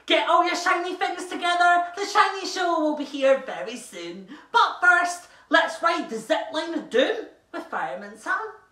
Get all your shiny things together. The shiny show will be here very soon. But first, let's ride the zip line of doom with Fireman Sam.